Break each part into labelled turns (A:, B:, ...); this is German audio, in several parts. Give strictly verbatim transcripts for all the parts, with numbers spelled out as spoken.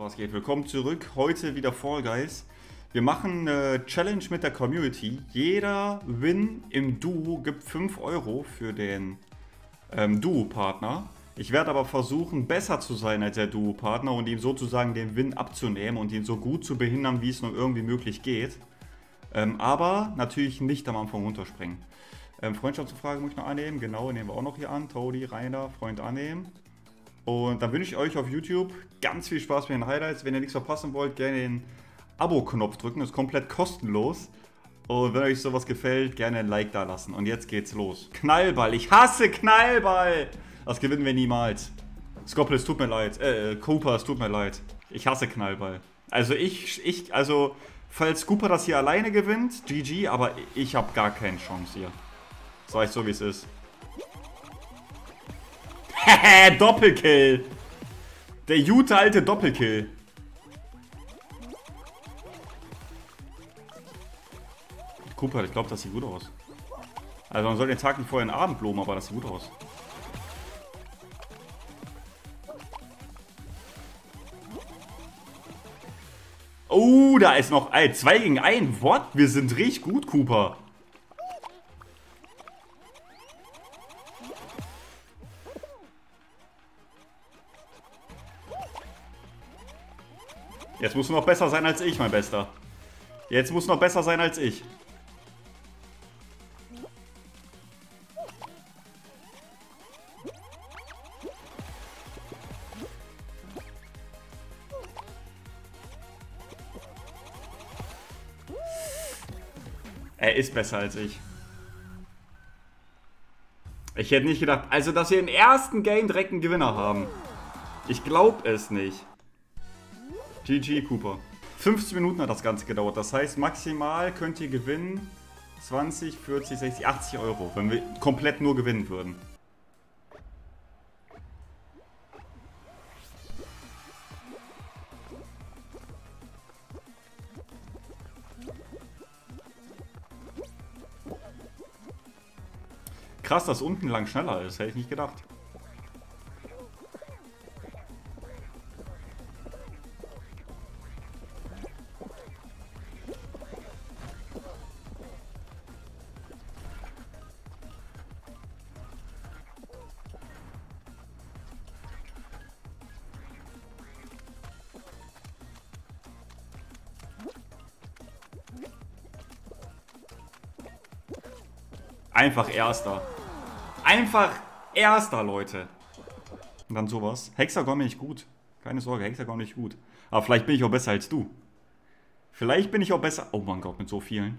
A: Was geht? Willkommen zurück. Heute wieder Fall Guys. Wir machen eine Challenge mit der Community. Jeder Win im Duo gibt fünf Euro für den ähm, Duo-Partner. Ich werde aber versuchen, besser zu sein als der Duo-Partner und ihm sozusagen den Win abzunehmen und ihn so gut zu behindern, wie es nur irgendwie möglich geht. Ähm, aber natürlich nicht am Anfang runterspringen. Ähm, Freundschaftsfrage muss ich noch annehmen. Genau, nehmen wir auch noch hier an. Todi, Rainer, Freund annehmen. Und dann wünsche ich euch auf YouTube ganz viel Spaß mit den Highlights. Wenn ihr nichts verpassen wollt, gerne den Abo-Knopf drücken. Das ist komplett kostenlos. Und wenn euch sowas gefällt, gerne ein Like da lassen. Und jetzt geht's los. Knallball. Ich hasse Knallball. Das gewinnen wir niemals. Skoppel, es tut mir leid. Äh, Cooper, es tut mir leid. Ich hasse Knallball. Also ich, ich, also, falls Cooper das hier alleine gewinnt, G G, aber ich habe gar keine Chance hier. Sag ich so, wie es ist. Hehe, Doppelkill. Der gute alte Doppelkill. Cooper, ich glaube, das sieht gut aus. Also man soll den Tag nicht vorher in den Abend loben, aber das sieht gut aus. Oh, da ist noch zwei gegen einen. What? Wir sind richtig gut, Cooper. Jetzt musst du noch besser sein als ich, mein Bester. Jetzt musst du noch besser sein als ich. Er ist besser als ich. Ich hätte nicht gedacht, also dass wir im ersten Game direkt einen Gewinner haben. Ich glaube es nicht. G G, Cooper. fünfzehn Minuten hat das Ganze gedauert. Das heißt, maximal könnt ihr gewinnen zwanzig, vierzig, sechzig, achtzig Euro, wenn wir komplett nur gewinnen würden. Krass, dass unten lang schneller ist. Hätte ich nicht gedacht. Einfach Erster. Einfach Erster, Leute. Und dann sowas. Hexagon bin ich gut. Keine Sorge, Hexagon bin ich gut. Aber vielleicht bin ich auch besser als du. Vielleicht bin ich auch besser... Oh mein Gott, mit so vielen.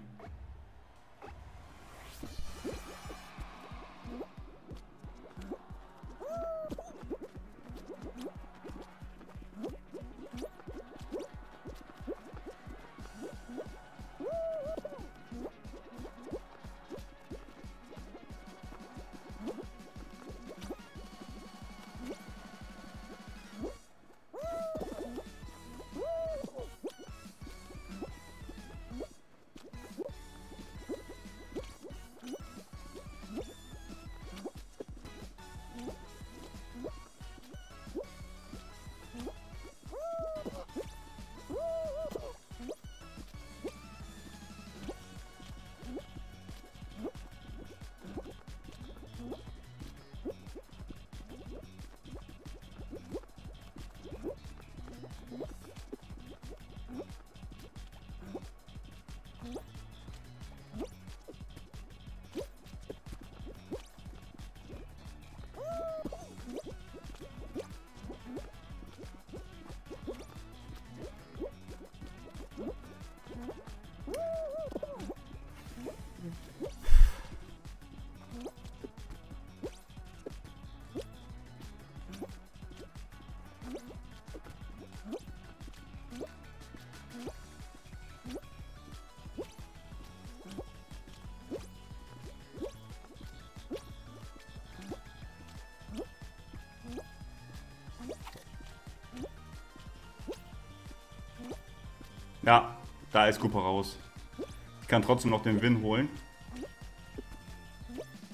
A: Ja, da ist Cooper raus. Ich kann trotzdem noch den Win holen.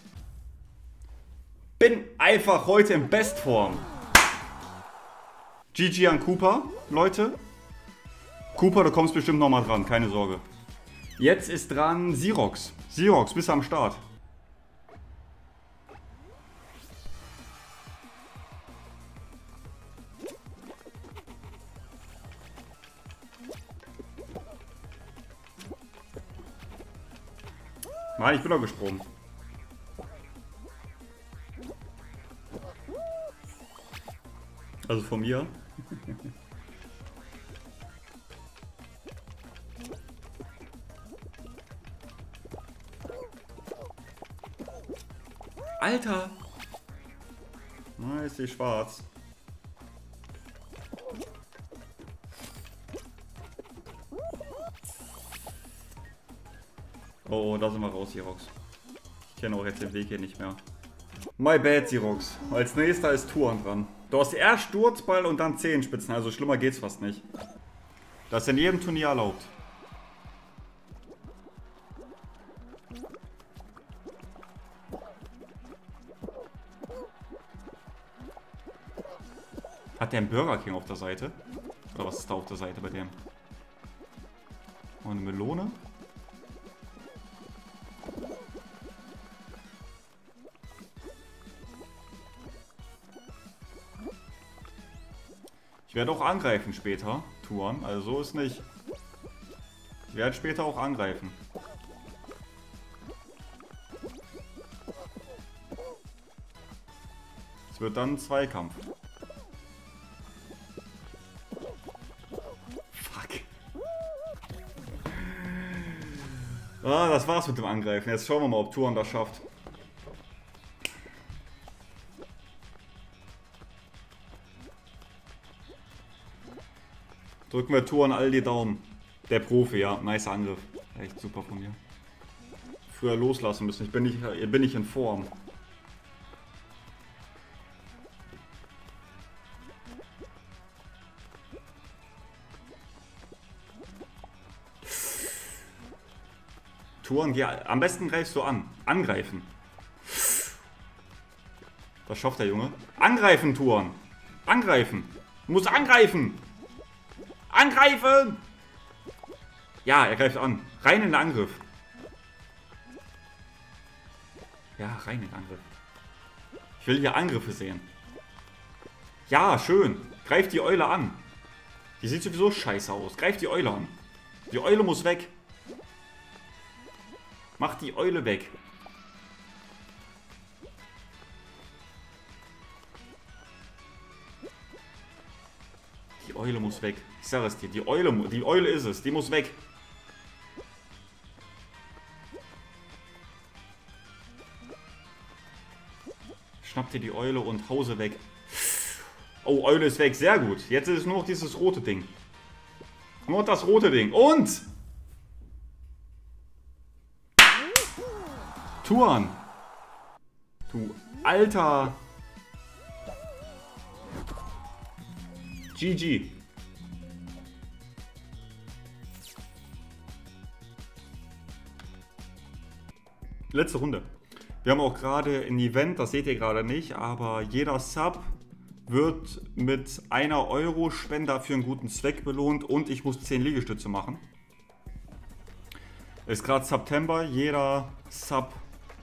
A: Bin einfach heute in Bestform. G G an Cooper, Leute. Cooper, du kommst bestimmt nochmal dran, keine Sorge. Jetzt ist dran Sirox. Sirox, bist du am Start? Nein, ich bin doch gesprungen. Also von mir. Alter! Na, ist die schwarz. Oh, da sind wir raus, Sirox. Ich kenne auch jetzt den Weg hier nicht mehr. My bad, Sirox. Als nächster ist Tuan dran. Du hast erst Sturzball und dann Zehenspitzen, also schlimmer geht's fast nicht. Das ist in jedem Turnier erlaubt. Hat der einen Burger King auf der Seite? Oder was ist da auf der Seite bei dem? Und eine Melone? Ich werde auch angreifen später, Tuan, also so ist nicht. Ich werde später auch angreifen. Es wird dann ein Zweikampf. Fuck. Ah, das war's mit dem Angreifen. Jetzt schauen wir mal, ob Tuan das schafft. Drücken wir Tuan all die Daumen. Der Profi, ja. Nice Angriff. Echt super von mir. Früher loslassen müssen. Ich bin nicht, bin nicht in Form. Tuan, geh, am besten greifst du an. Angreifen. Das schafft der Junge. Angreifen, Tuan. Angreifen. Du musst angreifen. Angreifen! Ja, er greift an. Rein in den Angriff. Ja, rein in den Angriff. Ich will hier Angriffe sehen. Ja, schön. Greif die Eule an. Die sieht sowieso scheiße aus. Greif die Eule an. Die Eule muss weg. Mach die Eule weg. Die Eule muss weg. Ich sage es dir, die Eule, die Eule ist es, die muss weg. Schnapp dir die Eule und hause weg. Oh, Eule ist weg, sehr gut. Jetzt ist es nur noch dieses rote Ding. Nur das rote Ding. Und... Tuan. Du alter... G G. Letzte Runde. Wir haben auch gerade ein Event, das seht ihr gerade nicht, aber jeder Sub wird mit einer Euro Spender für einen guten Zweck belohnt und ich muss zehn Liegestütze machen. Ist gerade September, jeder Sub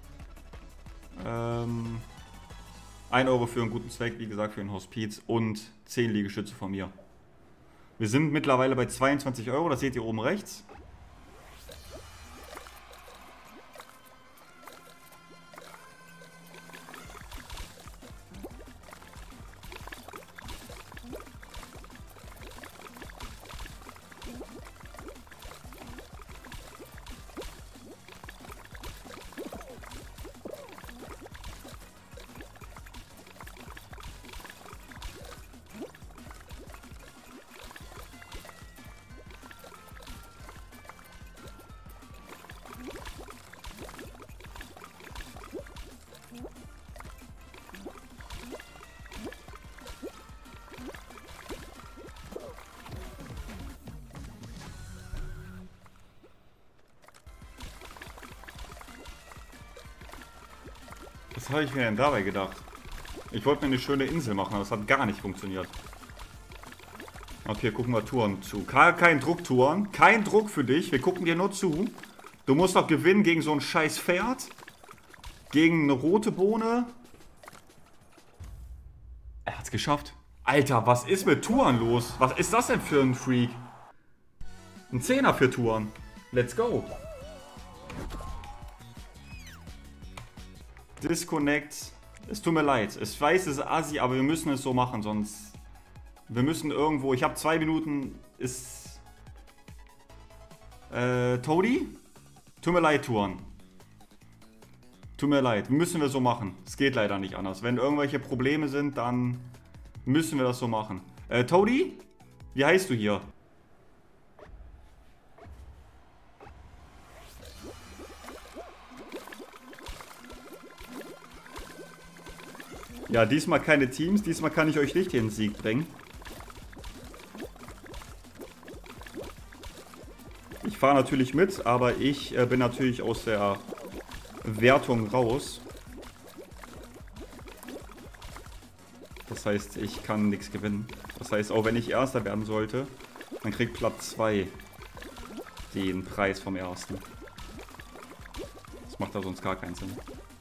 A: ähm, ein Euro für einen guten Zweck, wie gesagt für ein Hospiz und zehn Liegestütze von mir. Wir sind mittlerweile bei zweiundzwanzig Euro, das seht ihr oben rechts. Was habe ich mir denn dabei gedacht? Ich wollte mir eine schöne Insel machen, aber das hat gar nicht funktioniert. Okay, gucken wir Touren zu. Kein Druck, Touren. Kein Druck für dich. Wir gucken dir nur zu. Du musst doch gewinnen gegen so ein scheiß Pferd. Gegen eine rote Bohne. Er hat's geschafft. Alter, was ist mit Touren los? Was ist das denn für ein Freak? Ein Zehner für Touren. Let's go. Disconnect. Es tut mir leid. Ich weiß, es ist assi, aber wir müssen es so machen, sonst... Wir müssen irgendwo... Ich habe zwei Minuten... Ist... Äh, Toadie? Tut mir leid, Touren. Tut mir leid. Müssen wir so machen. Es geht leider nicht anders. Wenn irgendwelche Probleme sind, dann müssen wir das so machen. Äh, Toadie? Wie heißt du hier? Ja, diesmal keine Teams. Diesmal kann ich euch nicht den Sieg bringen. Ich fahre natürlich mit, aber ich äh, bin natürlich aus der Wertung raus. Das heißt, ich kann nichts gewinnen. Das heißt, auch wenn ich Erster werden sollte, dann kriegt Platz zwei den Preis vom Ersten. Das macht da sonst gar keinen Sinn.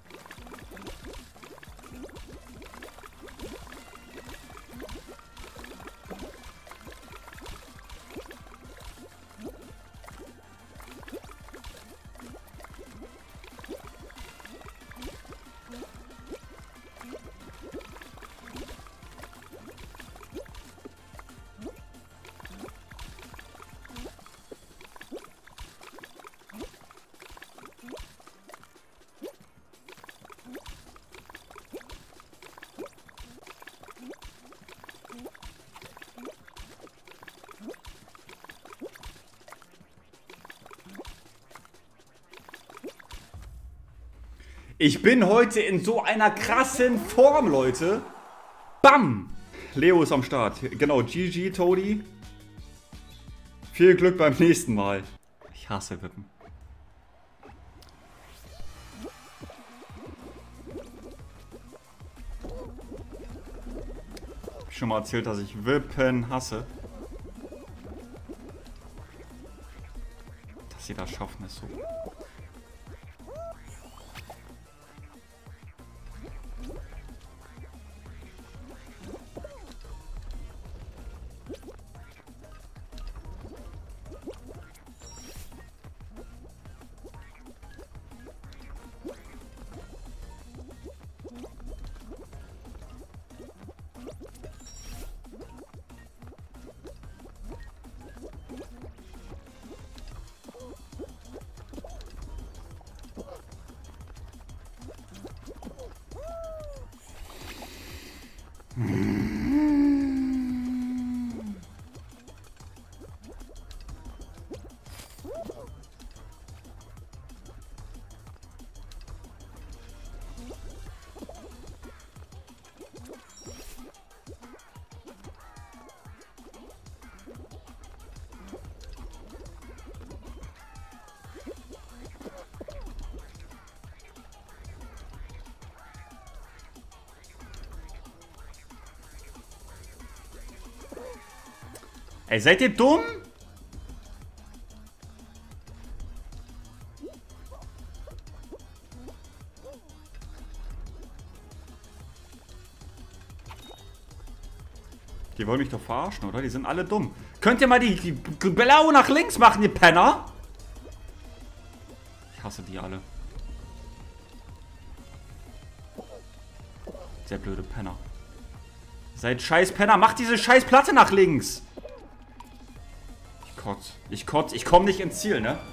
A: Ich bin heute in so einer krassen Form, Leute. Bam! Leo ist am Start. Genau, G G, Toadie. Viel Glück beim nächsten Mal. Ich hasse Wippen. Hab ich schon mal erzählt, dass ich Wippen hasse. Dass sie das schaffen, ist so. Ey, seid ihr dumm? Die wollen mich doch verarschen, oder? Die sind alle dumm. Könnt ihr mal die, die Blau nach links machen, ihr Penner? Ich hasse die alle. Sehr blöde Penner. Seid scheiß Penner, macht diese scheiß Platte nach links. Ich kotz. Ich kotz. Ich komm nicht ins Ziel, ne?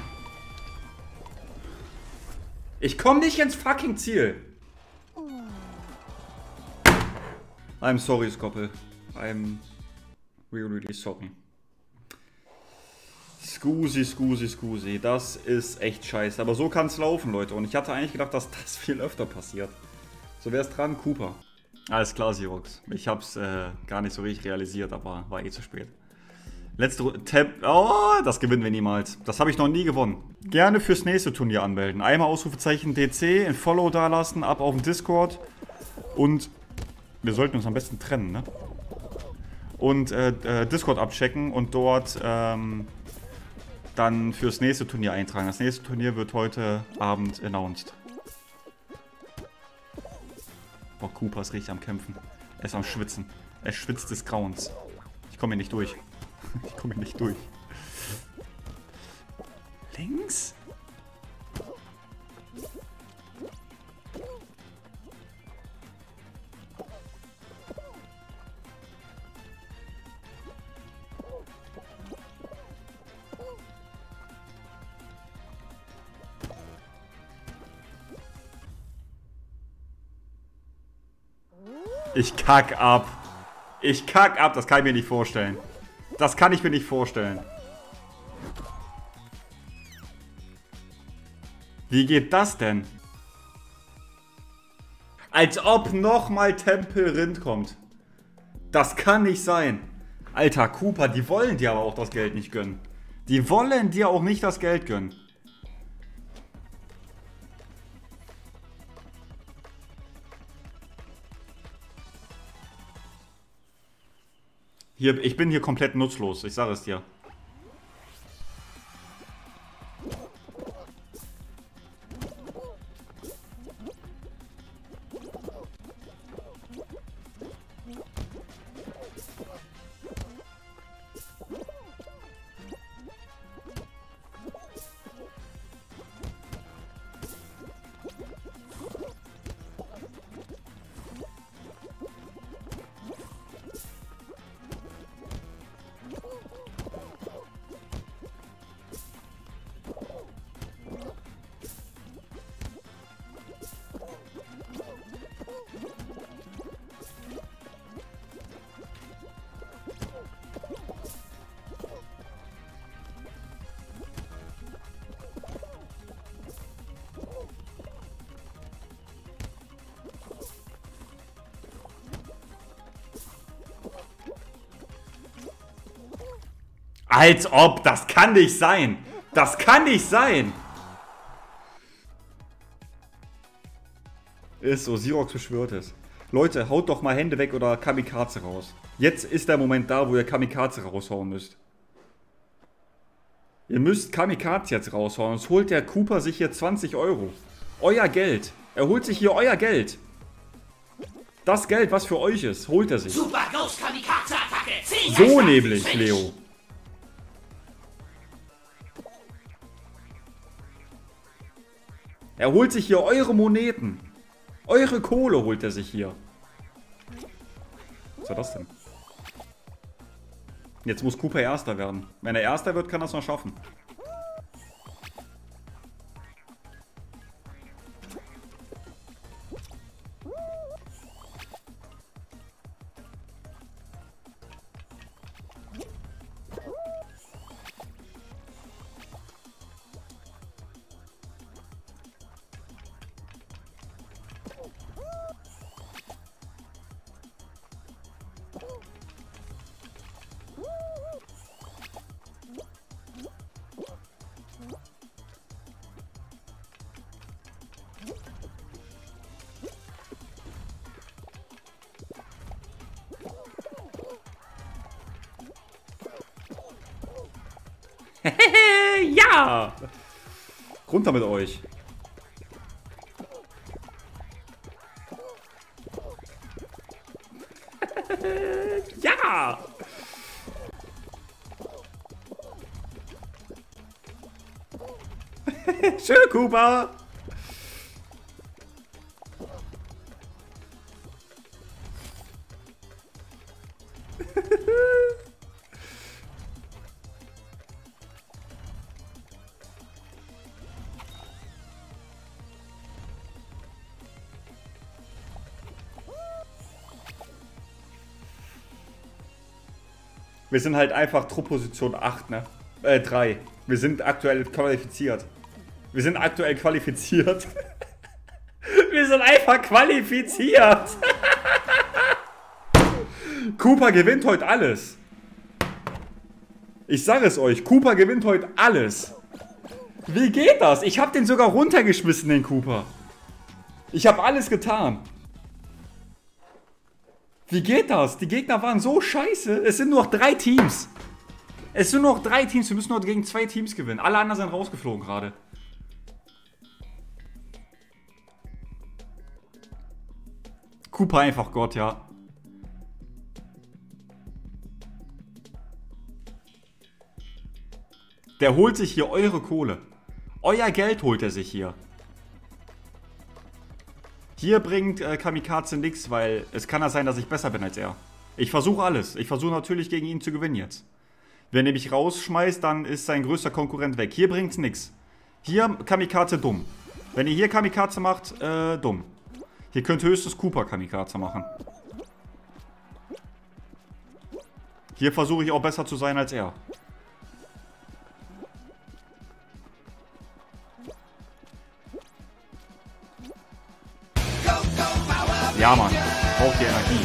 A: Ich komm nicht ins fucking Ziel. I'm sorry, Skoppel. I'm really, really sorry. Scusi, scusi, scusi. Das ist echt scheiße. Aber so kann es laufen, Leute. Und ich hatte eigentlich gedacht, dass das viel öfter passiert. So wäre es dran, Cooper. Alles klar, Sirox. Ich hab's äh, gar nicht so richtig realisiert, aber war eh zu spät. Letzte Tab. Oh, das gewinnen wir niemals. Das habe ich noch nie gewonnen. Gerne fürs nächste Turnier anmelden. Einmal Ausrufezeichen D C, ein Follow dalassen, ab auf den Discord. Und wir sollten uns am besten trennen, ne? und äh, äh, Discord abchecken und dort ähm, dann fürs nächste Turnier eintragen. Das nächste Turnier wird heute Abend announced. Boah, Koopa ist richtig am Kämpfen. Er ist am Schwitzen. Er schwitzt des Grauens. Ich komme hier nicht durch. Ich komme hier nicht durch. Links? Ich kack ab. Ich kack ab, das kann ich mir nicht vorstellen. Das kann ich mir nicht vorstellen. Wie geht das denn? Als ob nochmal Tempel Rind kommt. Das kann nicht sein. Alter, Koopa, die wollen dir aber auch das Geld nicht gönnen. Die wollen dir auch nicht das Geld gönnen. Hier, ich bin hier komplett nutzlos, ich sage es dir. Als ob, das kann nicht sein. Das kann nicht sein. Ist so, Sirox beschwört es. Leute, haut doch mal Hände weg oder Kamikaze raus. Jetzt ist der Moment da, wo ihr Kamikaze raushauen müsst. Ihr müsst Kamikaze jetzt raushauen, sonst holt der Koopa sich hier zwanzig Euro. Euer Geld. Er holt sich hier euer Geld. Das Geld, was für euch ist, holt er sich.
B: Super Ghost Kamikaze Attacke.
A: So nämlich, Leo. Er holt sich hier eure Moneten. Eure Kohle holt er sich hier. Was war das denn? Jetzt muss Koopa Erster werden. Wenn er Erster wird, kann er es noch schaffen. Ja! Runter mit euch. Ja! Schön, Koopa! Wir sind halt einfach Truppposition acht, ne? Äh, drei. Wir sind aktuell qualifiziert. Wir sind aktuell qualifiziert. Wir sind einfach qualifiziert. Koopa gewinnt heute alles. Ich sage es euch, Koopa gewinnt heute alles. Wie geht das? Ich habe den sogar runtergeschmissen, den Koopa. Ich habe alles getan. Wie geht das? Die Gegner waren so scheiße. Es sind nur noch drei Teams. Es sind nur noch drei Teams. Wir müssen nur gegen zwei Teams gewinnen. Alle anderen sind rausgeflogen gerade. Cooper einfach Gott, ja. Der holt sich hier eure Kohle. Euer Geld holt er sich hier. Hier bringt äh, Kamikaze nichts, weil es kann ja sein, dass ich besser bin als er. Ich versuche alles. Ich versuche natürlich gegen ihn zu gewinnen jetzt. Wenn er mich rausschmeißt, dann ist sein größter Konkurrent weg. Hier bringt's nichts. Hier Kamikaze dumm. Wenn ihr hier Kamikaze macht, äh, dumm. Hier könnte höchstens Cooper Kamikaze machen. Hier versuche ich auch besser zu sein als er. Ja, Mann. Braucht die Energie.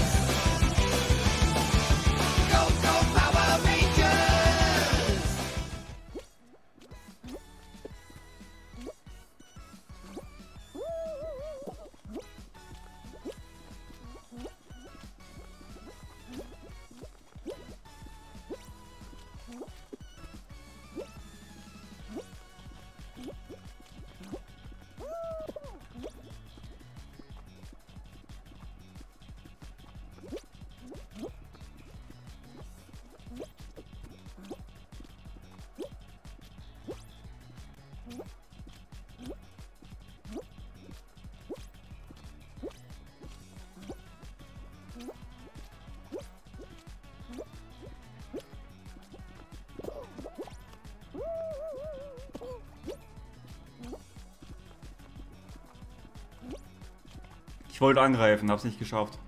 A: Ich wollte angreifen, hab's nicht geschafft.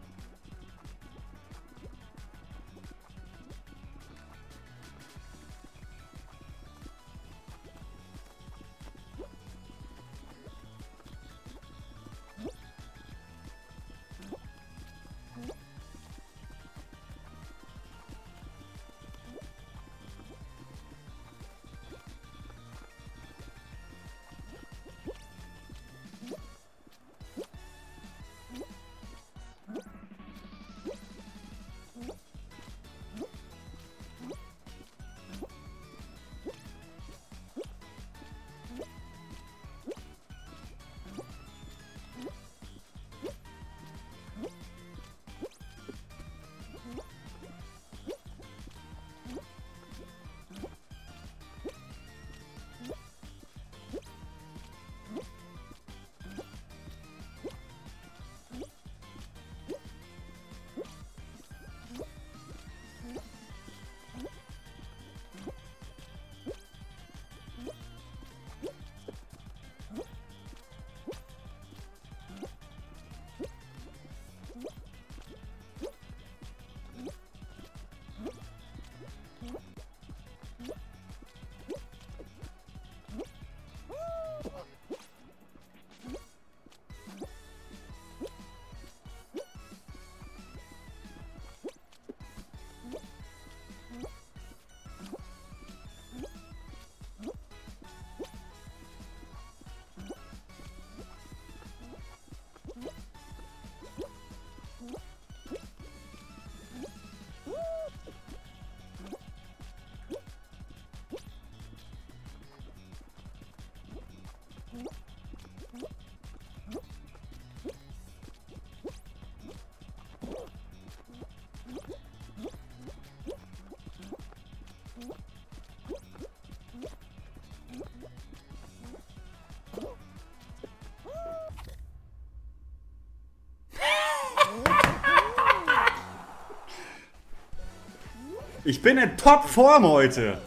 A: Ich bin in Topform heute.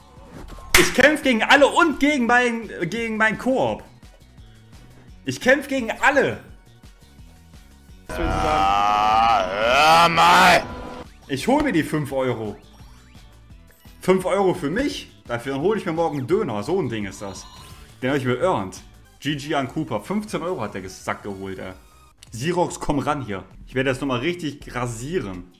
A: Ich kämpfe gegen alle und gegen mein, gegen mein Koop. Ich kämpfe gegen alle.
C: Ah, hör mal.
A: Ich hole mir die fünf Euro. fünf Euro für mich? Dafür hole ich mir morgen einen Döner. So ein Ding ist das. Den habe ich mir earned. G G an Cooper. fünfzehn Euro hat der Sack geholt, ey. Sirox, komm ran hier. Ich werde das nochmal richtig rasieren.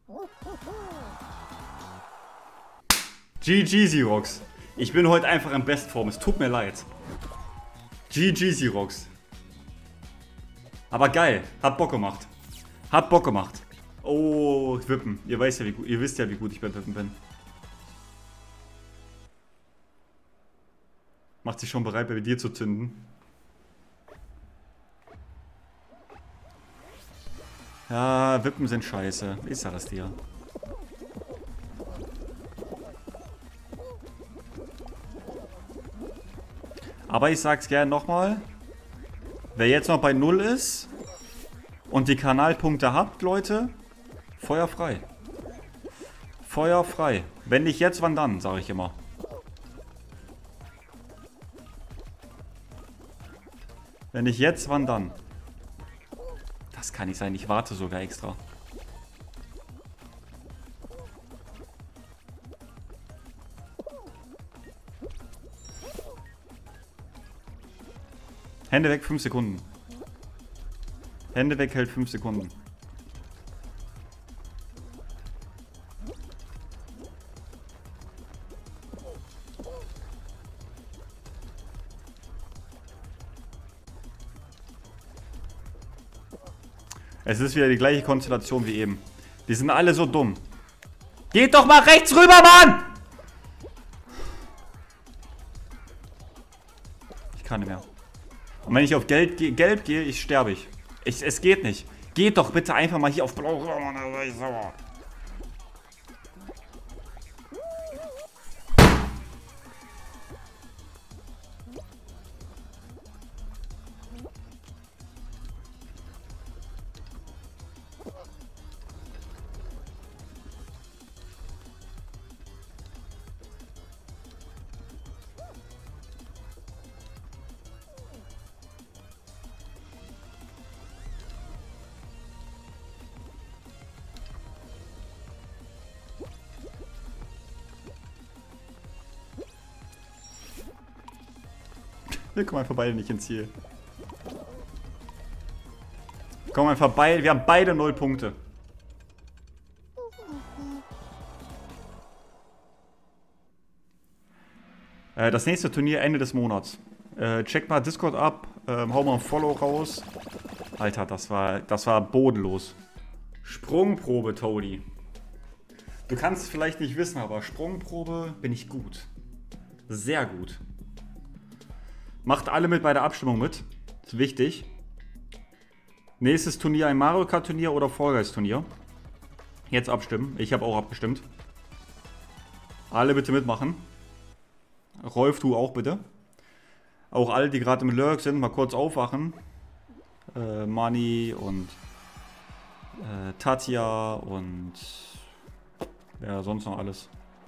A: G G, Xerox. Ich bin heute einfach in Bestform. Es tut mir leid. G G, Xerox. Aber geil. Hat Bock gemacht. Hat Bock gemacht. Oh, Wippen. Ihr, weißt ja, wie gut, ihr wisst ja, wie gut ich bei Wippen bin. Macht sich schon bereit, bei dir zu zünden. Ja, Wippen sind scheiße. Ich sag es dir. Aber ich sag's gerne nochmal. Wer jetzt noch bei null ist und die Kanalpunkte habt, Leute, Feuer frei. Feuer frei. Wenn nicht jetzt, wann dann, sage ich immer. Wenn nicht jetzt, wann dann? Das kann nicht sein, ich warte sogar extra. Hände weg, fünf Sekunden. Hände weg hält fünf Sekunden. Es ist wieder die gleiche Konstellation wie eben. Die sind alle so dumm. Geht doch mal rechts rüber, Mann! Ich kann nicht mehr. Und wenn ich auf Gelb, Gelb gehe, ich sterbe ich. ich. Es geht nicht. Geht doch bitte einfach mal hier auf Blau rüber, Mann, da bin ich sauer. Wir kommen einfach beide nicht ins Ziel. Wir kommen einfach beide. Wir haben beide null Punkte. Äh, das nächste Turnier Ende des Monats. Äh, checkt mal Discord ab. Ähm, hau mal ein Follow raus. Alter, das war, das war bodenlos. Sprungprobe, Toadie. Du kannst es vielleicht nicht wissen, aber Sprungprobe bin ich gut. Sehr gut. Macht alle mit bei der Abstimmung mit. Ist wichtig. Nächstes Turnier ein Mario Kart Turnier oder Fall Guys Turnier. Jetzt abstimmen. Ich habe auch abgestimmt. Alle bitte mitmachen. Rolf, du auch bitte. Auch alle, die gerade im Lurk sind, mal kurz aufwachen. Äh, Mani und äh, Tatja und ja, sonst noch alles.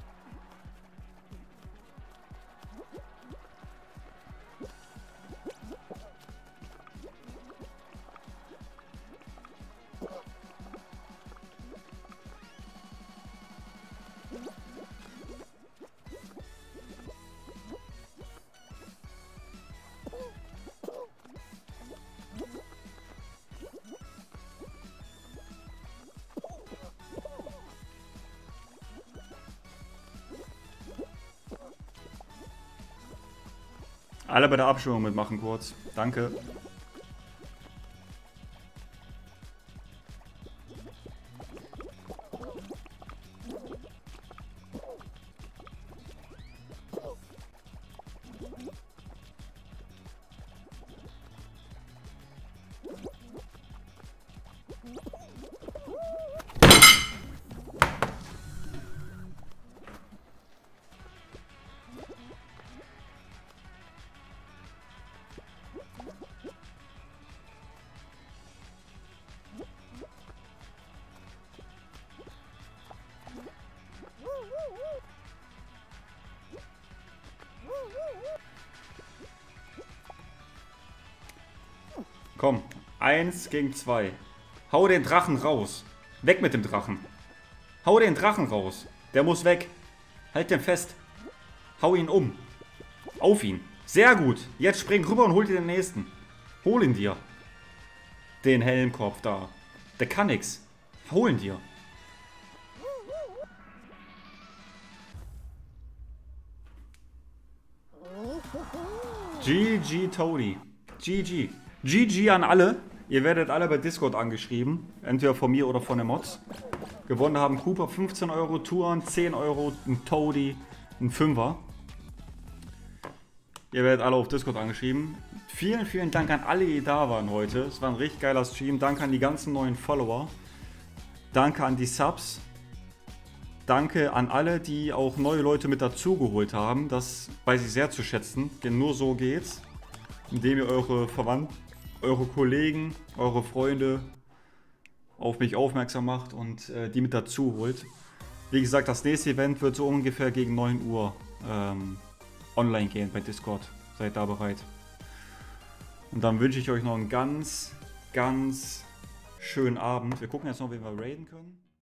A: Alle bei der Abstimmung mitmachen kurz. Danke. Komm, eins gegen zwei. Hau den Drachen raus. Weg mit dem Drachen. Hau den Drachen raus. Der muss weg. Halt den fest. Hau ihn um. Auf ihn. Sehr gut. Jetzt spring rüber und hol dir den nächsten. Hol ihn dir. Den Helmkopf da. Der kann nix. Hol ihn dir. G G Tony. G G. G G an alle. Ihr werdet alle bei Discord angeschrieben. Entweder von mir oder von den Mods. Gewonnen haben Cooper fünfzehn Euro, Tuan zehn Euro, ein Toady, ein Fünfer. Ihr werdet alle auf Discord angeschrieben. Vielen, vielen Dank an alle, die da waren heute. Es war ein richtig geiler Stream. Danke an die ganzen neuen Follower. Danke an die Subs. Danke an alle, die auch neue Leute mit dazugeholt haben. Das weiß ich sehr zu schätzen, denn nur so geht's. Indem ihr eure Verwandten, eure Kollegen, eure Freunde auf mich aufmerksam macht und äh, die mit dazu holt. Wie gesagt, das nächste Event wird so ungefähr gegen neun Uhr ähm, online gehen bei Discord. Seid da bereit. Und dann wünsche ich euch noch einen ganz, ganz schönen Abend. Wir gucken jetzt noch, wie wir raiden können.